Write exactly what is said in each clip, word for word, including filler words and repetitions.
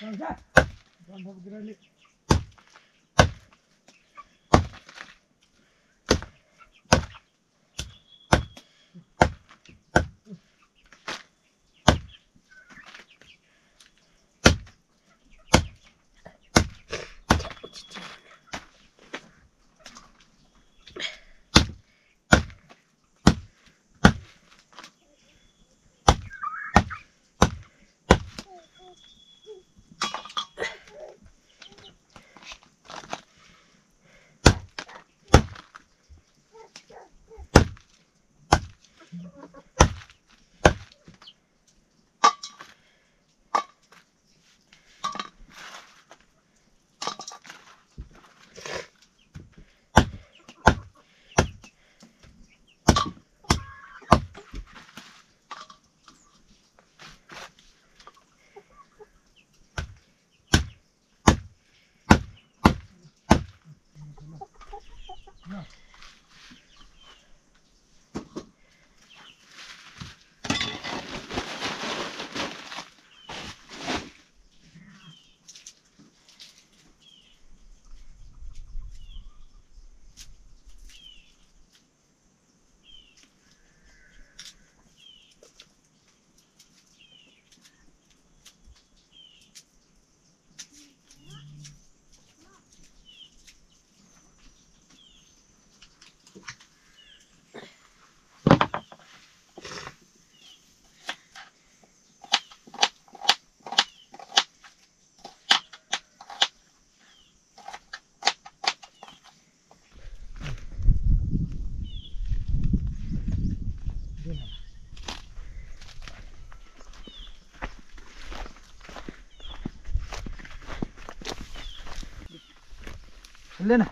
लेना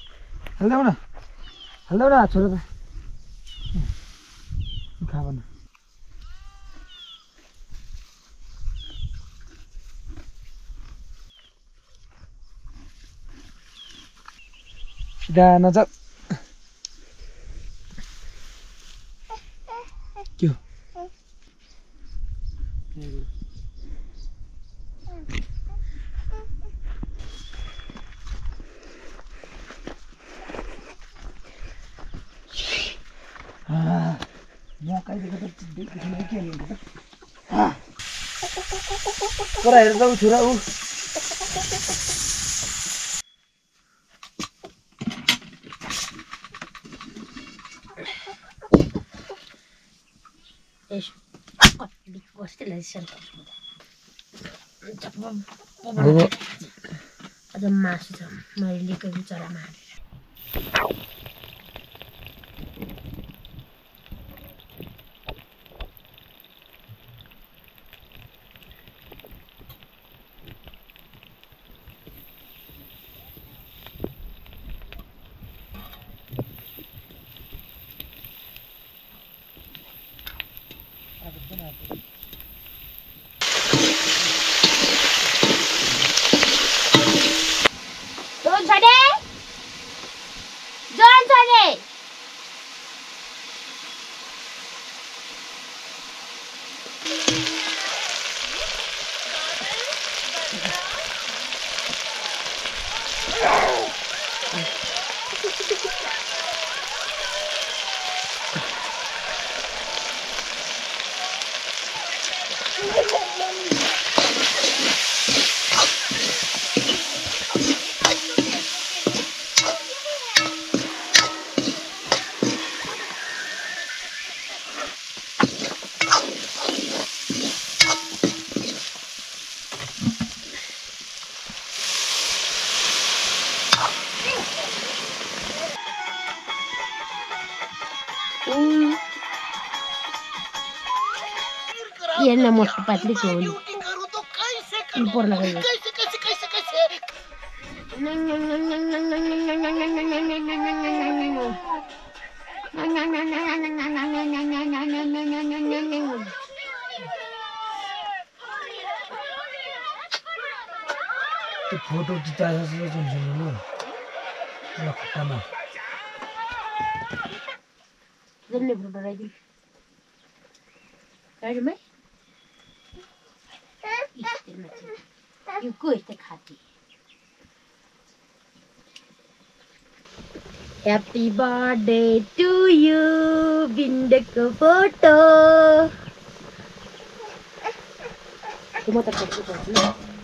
हल्दाऊ न हल्दाऊ न छोरा त खा बना सीधा नजर क्यों Kau dah tahu curah u. Eh, kau kau still ada sel. Cepat, ada masuk jam. Mari lihat bicara mana. Jonson We, Jonson We. Yan na mo sa patli ko. Impor na kayo. तो photo खिंचा से Jonson लो ना खाना जल्दी photo right right में यो को यस्तो खाती Happy birthday to you बिन्दको फोटो म त फोटो गर्छु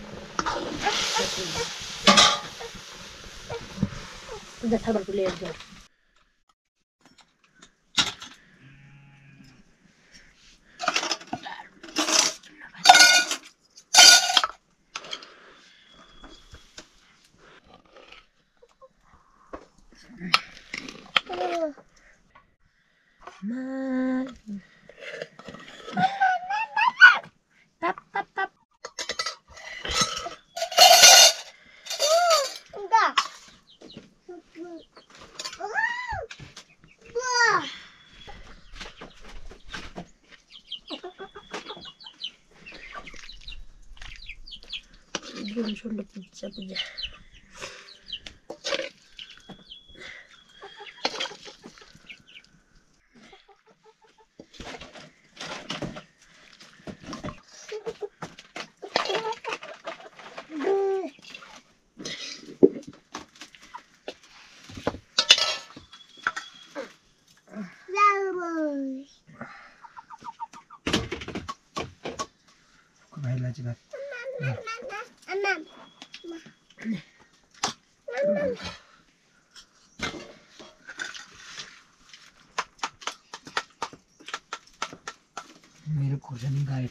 न थर्बरको लेयर छ Tap tap tap. Jonson We pizza punya. भाइलाई चाहिँ भात मेरो खोर्सानी गायब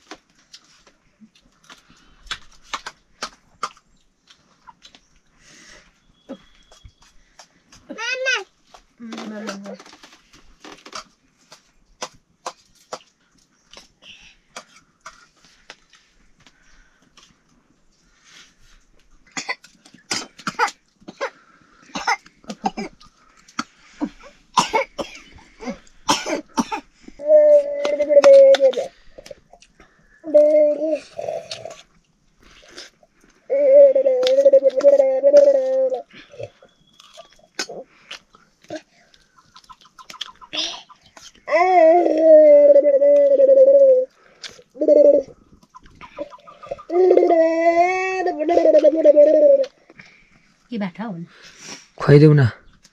के बाठा हुन् खुवाइदेऊ न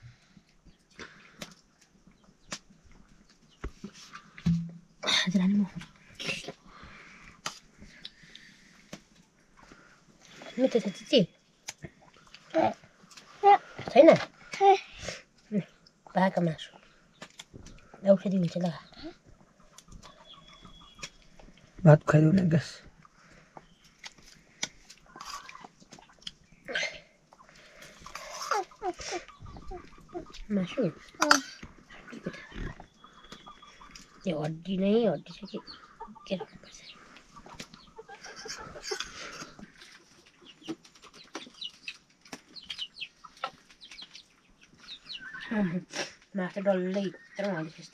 हजुरआनी म मिठो छ चिची छैन भाका मासु औषधि हुन्छ ल भात खुवाइदेऊ न गस मासु यो हड्डी नै हड्डी छ कि के राख्नुपर्छ मासु डल्लै भित्र हाल्दैछ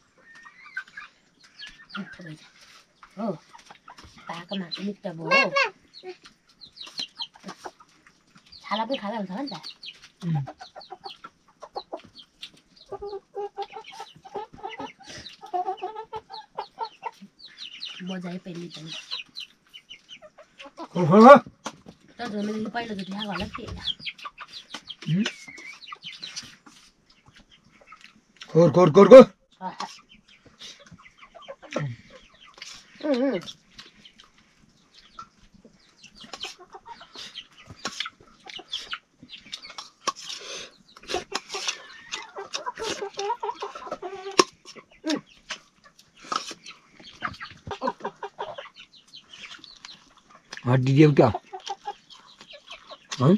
हो पाएको मासु मिठो भयो हो छाला पनि खाँदा हुन्छ होला नि त बजाए पहिली पनि तर मैले पहिलोचोटि खाएको होला के खोर खोर खोर खोर हड्डी देऊ क्या है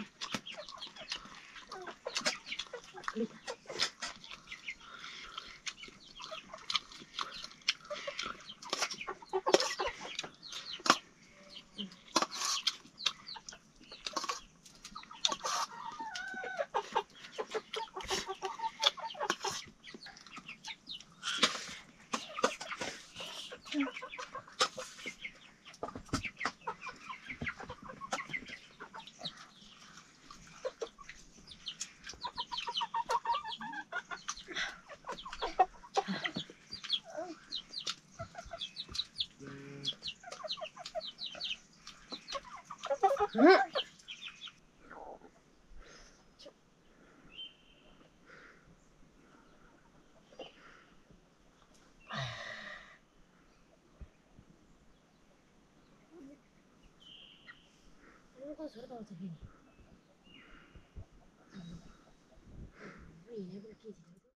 Kok suara tahu segini?